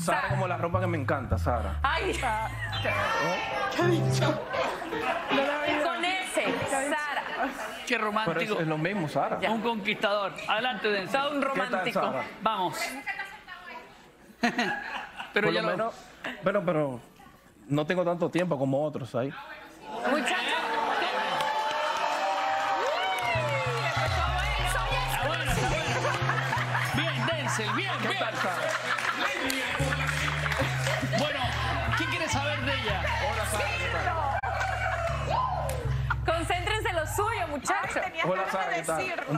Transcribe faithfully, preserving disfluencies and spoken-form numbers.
Sara, Sara. como la ropa que me encanta, Sara. Ay, ¿Qué ha dicho? con ese, Sara. Qué Pero es, romántico. es lo mismo, Sara. Ya. Un conquistador. Adelante, Denzel. Todo un ¿Qué tal, romántico. Sara? Vamos. Pero Por ya lo lo... menos, pero, pero no tengo tanto tiempo como otros ahí. Muchachos. Está bueno, está bueno. Bien, Denzel, bien, ¿Qué bien. tal, Sara? Bueno, ¿qué quieres saber de ella? Hola, Sara. ¿Qué tal? Concéntrense en lo suyo, muchachos. Hola, Sara, ¿qué tal?